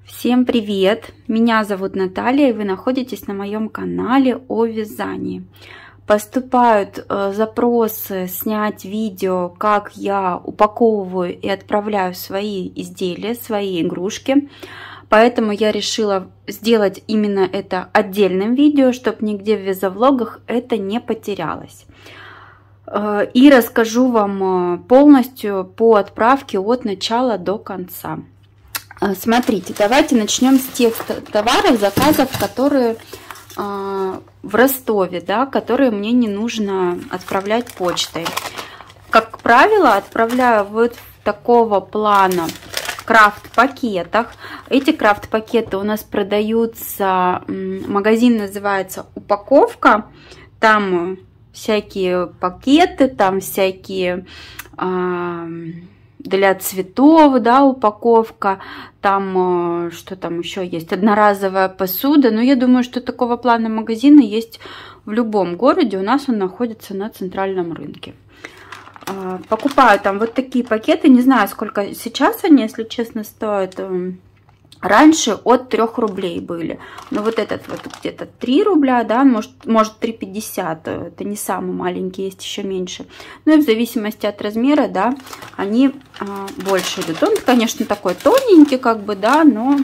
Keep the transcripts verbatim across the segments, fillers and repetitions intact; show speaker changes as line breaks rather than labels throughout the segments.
Всем привет! Меня зовут Наталья, и вы находитесь на моем канале о вязании. Поступают э, запросы снять видео, как я упаковываю и отправляю свои изделия, свои игрушки. Поэтому я решила сделать именно это отдельным видео, чтобы нигде в вязовлогах это не потерялось. Э, и расскажу вам полностью по отправке от начала до конца. Смотрите, давайте начнем с тех товаров, заказов, которые э, в Ростове, да, которые мне не нужно отправлять почтой. Как правило, отправляю вот в такого плана крафт-пакетах. Эти крафт-пакеты у нас продаются, магазин называется «Упаковка». Там всякие пакеты, там всякие... Э, для цветов, да, упаковка, там, что там еще есть, одноразовая посуда, но я думаю, что такого плана магазина есть в любом городе, у нас он находится на центральном рынке. Покупаю там вот такие пакеты, не знаю, сколько сейчас они, если честно, стоят. Раньше от трёх рублей были. Но вот этот вот где-то три рубля, да, может, может три пятьдесят. Это не самый маленький, есть еще меньше. Ну и в зависимости от размера, да, они а, больше идут. Он, конечно, такой тоненький, как бы, да, но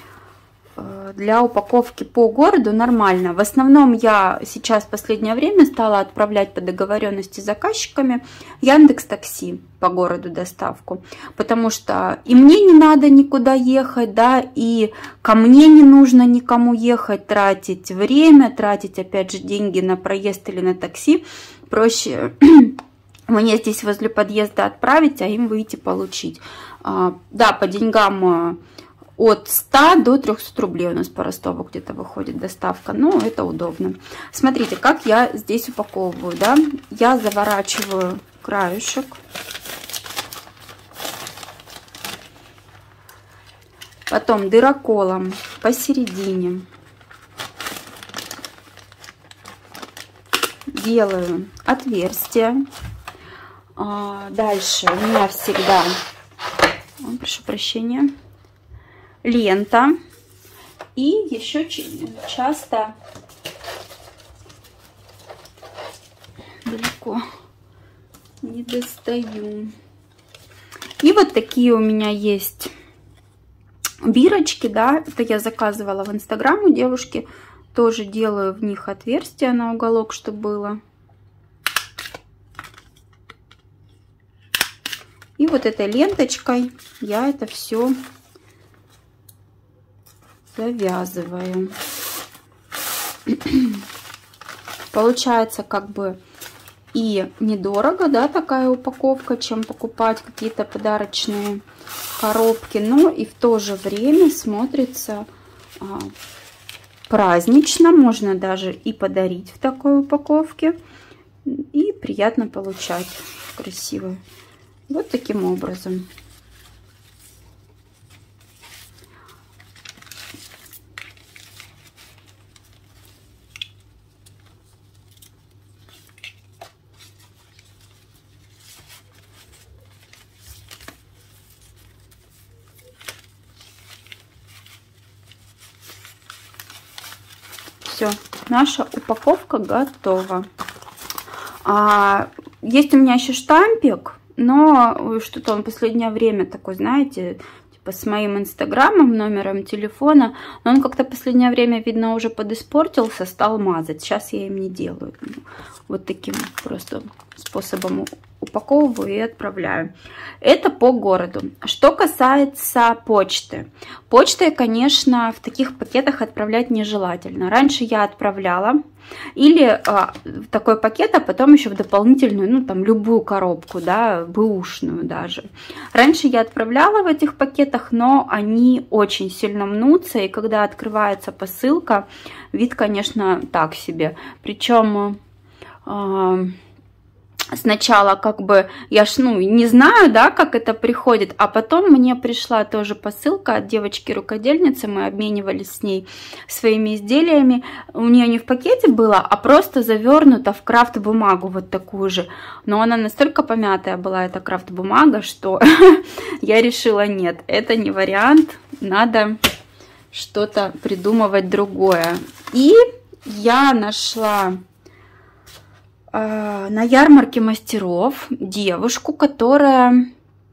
э, для упаковки по городу нормально. В основном я сейчас в последнее время стала отправлять по договоренности с заказчиками Яндекс.Такси по городу доставку, потому что и мне не надо никуда ехать, да, и ко мне не нужно никому ехать, тратить время, тратить опять же деньги на проезд или на такси. Проще мне здесь возле подъезда отправить, а им выйти получить. Да, по деньгам от ста до трёхсот рублей у нас по Ростову где-то выходит доставка, но это удобно. Смотрите, как я здесь упаковываю, да, я заворачиваю краешек. Потом дыроколом посередине делаю отверстие. Дальше у меня всегда, прошу прощения, лента. И еще часто далеко не достаю. И вот такие у меня есть бирочки, да, это я заказывала в Инстаграм у девушки, тоже делаю в них отверстия на уголок, чтобы было. И вот этой ленточкой я это все завязываю. Получается как бы и недорого, да, такая упаковка, чем покупать какие-то подарочные коробки, но и в то же время смотрится а, празднично, можно даже и подарить в такой упаковке, и приятно получать красиво. Вот таким образом. Все, наша упаковка готова. А, есть у меня еще штампик, но что-то он в последнее время такой, знаете, типа с моим инстаграмом, номером телефона, но он как-то в последнее время, видно, уже подиспортился, стал мазать. Сейчас я им не делаю. Вот таким просто способом упаковываю и отправляю. Это по городу. Что касается почты. Почтой, конечно, в таких пакетах отправлять нежелательно. Раньше я отправляла или а, в такой пакет, а потом еще в дополнительную, ну там любую коробку, да, бэушную даже. Раньше я отправляла в этих пакетах, но они очень сильно мнутся, и когда открывается посылка, вид, конечно, так себе. Причем а, сначала как бы я ж, ну, не знаю, да, как это приходит, а потом мне пришла тоже посылка от девочки-рукодельницы, мы обменивались с ней своими изделиями, у нее не в пакете было, а просто завернута в крафт-бумагу вот такую же, но она настолько помятая была, эта крафт-бумага, что я решила, нет, это не вариант, надо что-то придумывать другое. И я нашла э, на ярмарке мастеров девушку, которая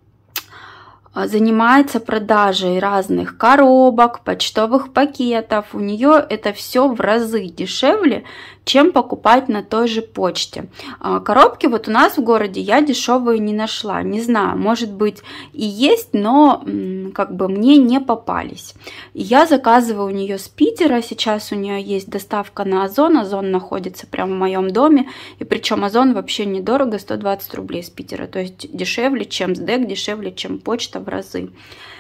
занимается продажей разных коробок, почтовых пакетов. У нее это все в разы дешевле, чем покупать на той же почте. Коробки вот у нас в городе я дешевые не нашла. Не знаю, может быть и есть, но как бы мне не попались. Я заказываю у нее с Питера. Сейчас у нее есть доставка на Озон. Озон находится прямо в моем доме. И причем Озон вообще недорого, сто двадцать рублей с Питера. То есть дешевле, чем СДЭК, дешевле, чем почта в разы.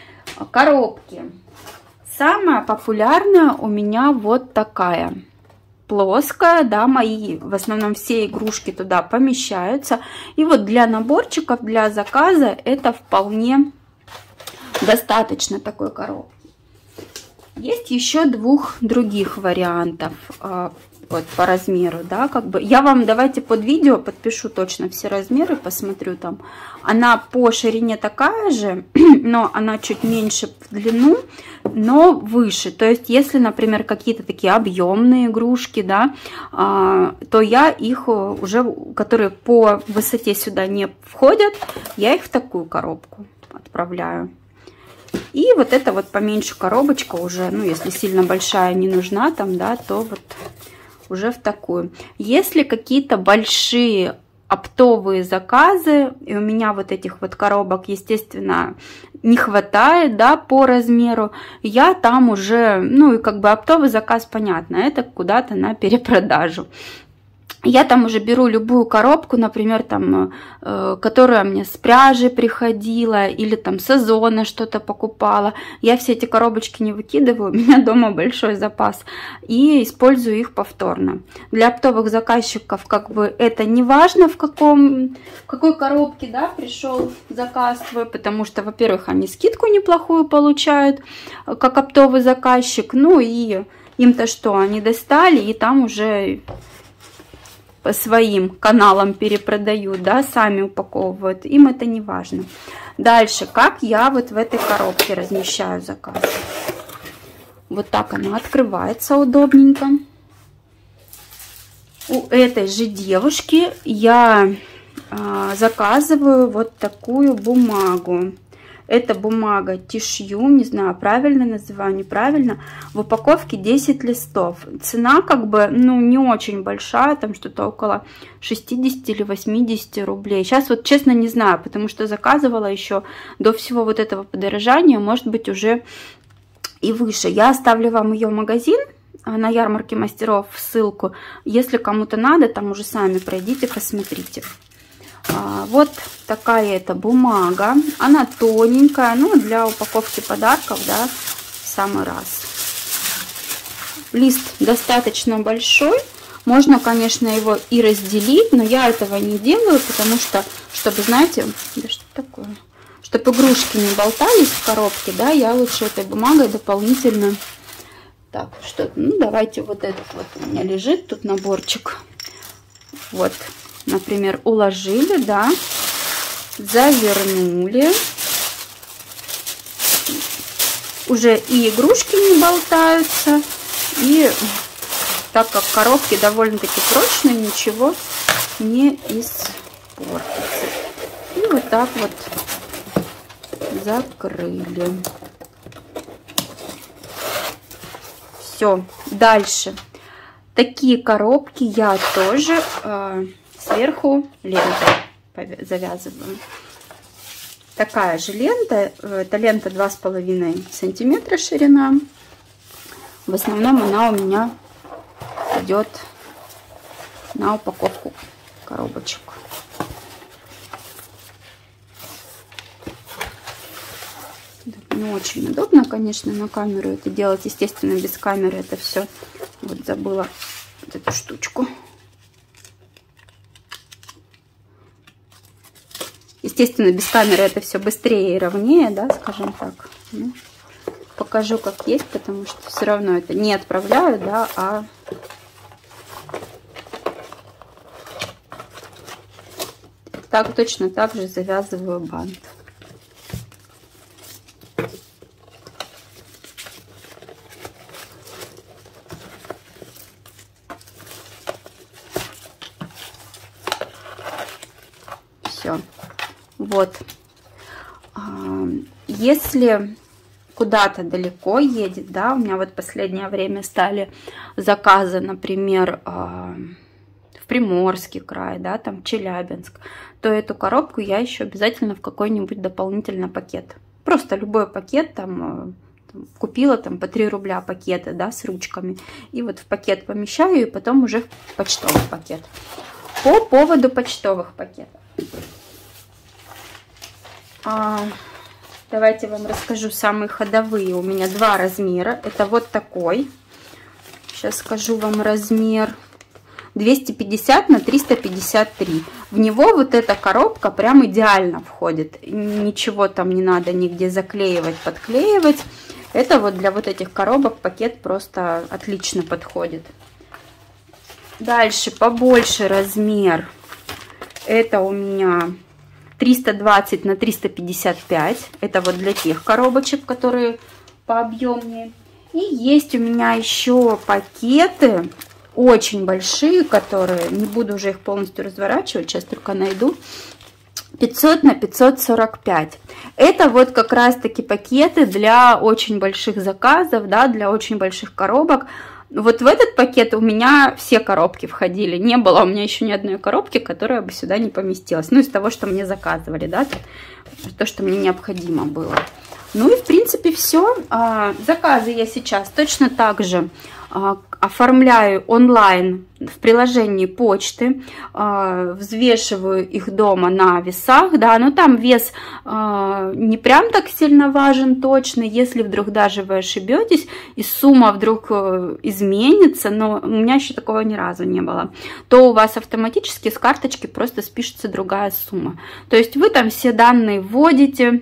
Коробки. Самая популярная у меня вот такая. Плоская, да, мои в основном все игрушки туда помещаются. И вот для наборчиков, для заказа это вполне достаточно такой коробки. Есть еще двух других вариантов вот по размеру, да, как бы я вам давайте под видео подпишу точно все размеры, посмотрю там. Она по ширине такая же, но она чуть меньше в длину, но выше. То есть если, например, какие-то такие объемные игрушки, да, то я их уже, которые по высоте сюда не входят, я их в такую коробку отправляю. И вот эта вот поменьше коробочка уже, ну если сильно большая не нужна там, да, то вот уже в такую. Если какие-то большие оптовые заказы, и у меня вот этих вот коробок, естественно, не хватает, да, по размеру, я там уже, ну и как бы оптовый заказ, понятно, это куда-то на перепродажу. Я там уже беру любую коробку, например, там, э, которая мне с пряжи приходила, или там с Озона что-то покупала. Я все эти коробочки не выкидываю, у меня дома большой запас, и использую их повторно. Для оптовых заказчиков как бы это не важно, в, каком, в какой коробке, да, пришел заказ твой, потому что, во-первых, они скидку неплохую получают, как оптовый заказчик, ну и им-то что, они достали, и там уже по своим каналам перепродают, да, сами упаковывают, им это не важно. Дальше, как я вот в этой коробке размещаю заказ. Вот так она открывается удобненько. У этой же девушки я а, заказываю вот такую бумагу. Это бумага тишью, не знаю, правильно называю, неправильно. В упаковке десять листов. Цена как бы, ну, не очень большая, там что-то около шестидесяти или восьмидесяти рублей. Сейчас вот честно не знаю, потому что заказывала еще до всего вот этого подорожания, может быть уже и выше. Я оставлю вам ее магазин на ярмарке мастеров, ссылку. Если кому-то надо, там уже сами пройдите, посмотрите. Вот такая это бумага, она тоненькая, ну для упаковки подарков, да, в самый раз. Лист достаточно большой, можно, конечно, его и разделить, но я этого не делаю, потому что, чтобы, знаете, да что такое, чтобы игрушки не болтались в коробке, да, я лучше этой бумагой дополнительно, так, что, ну давайте вот этот вот у меня лежит, тут наборчик, вот. Например, уложили, да, завернули. Уже и игрушки не болтаются, и так как коробки довольно-таки прочные, ничего не испортится. И вот так вот закрыли. Все, дальше. Такие коробки я тоже... Э, сверху лентой завязываю. Такая же лента. Это лента два с половиной сантиметра ширина. В основном она у меня идет на упаковку коробочек. Не очень удобно, конечно, на камеру это делать. Естественно, без камеры это все. Вот забыла вот эту штучку. Естественно, без камеры это все быстрее и ровнее, да, скажем так. Ну, покажу, как есть, потому что все равно это не отправляю, да, а так точно так же завязываю бант. Вот. Если куда-то далеко едет, да, у меня вот последнее время стали заказы, например, в Приморский край, да, там Челябинск, то эту коробку я еще обязательно в какой-нибудь дополнительный пакет. Просто любой пакет там, там купила там по три рубля пакеты, да, с ручками, и вот в пакет помещаю, и потом уже в почтовый пакет. По поводу почтовых пакетов. А, давайте вам расскажу самые ходовые. У меня два размера. Это вот такой. Сейчас скажу вам размер. двести пятьдесят на триста пятьдесят три. В него вот эта коробка прям идеально входит. Ничего там не надо нигде заклеивать, подклеивать. Это вот для вот этих коробок пакет просто отлично подходит. Дальше побольше размер. Это у меня триста двадцать на триста пятьдесят пять. Это вот для тех коробочек, которые пообъемнее. И есть у меня еще пакеты очень большие, которые, не буду уже их полностью разворачивать, сейчас только найду, пятьсот на пятьсот сорок пять. Это вот как раз таки пакеты для очень больших заказов, да, для очень больших коробок. Вот в этот пакет у меня все коробки входили. Не было у меня еще ни одной коробки, которая бы сюда не поместилась. Ну, из того, что мне заказывали, да, то, что мне необходимо было. Ну и, в принципе, все. Заказы я сейчас точно так же оформляю онлайн в приложении почты, взвешиваю их дома на весах, да, но там вес не прям так сильно важен точно, если вдруг даже вы ошибетесь и сумма вдруг изменится, но у меня еще такого ни разу не было, то у вас автоматически с карточки просто спишется другая сумма. То есть вы там все данные вводите,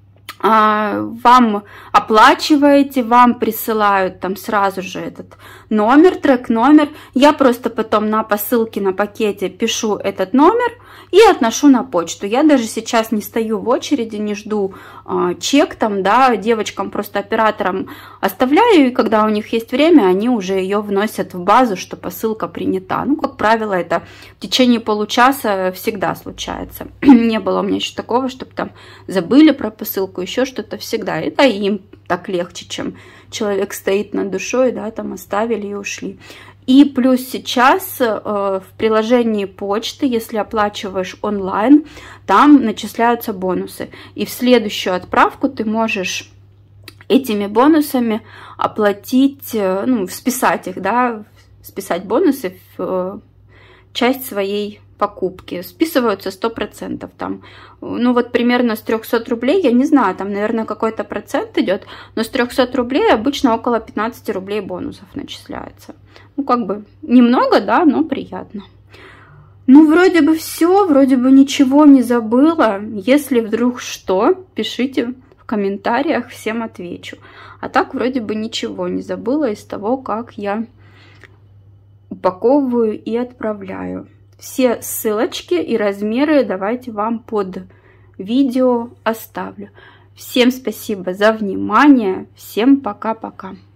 вам оплачиваете, вам присылают там сразу же этот номер, трек-номер. Я просто потом на посылке, на пакете пишу этот номер и отношу на почту. Я даже сейчас не стою в очереди, не жду а, чек там, да, девочкам, просто операторам оставляю, и когда у них есть время, они уже ее вносят в базу, что посылка принята. Ну, как правило, это в течение получаса всегда случается. Не было у меня еще такого, чтобы там забыли про посылку, еще что-то всегда. Это им так легче, чем человек стоит над душой, да, там оставили и ушли. И плюс сейчас э, в приложении почты, если оплачиваешь онлайн, там начисляются бонусы. И в следующую отправку ты можешь этими бонусами оплатить, э, ну, списать их, да, списать бонусы в э, часть своей покупки. Списываются сто процентов там. Ну вот примерно с трёхсот рублей, я не знаю, там, наверное, какой-то процент идет, но с трёхсот рублей обычно около пятнадцати рублей бонусов начисляется. Ну как бы немного, да, но приятно. Ну вроде бы все, вроде бы ничего не забыла. Если вдруг что, пишите в комментариях, всем отвечу. А так вроде бы ничего не забыла из того, как я упаковываю и отправляю. Все ссылочки и размеры давайте вам под видео оставлю. Всем спасибо за внимание. Всем пока-пока.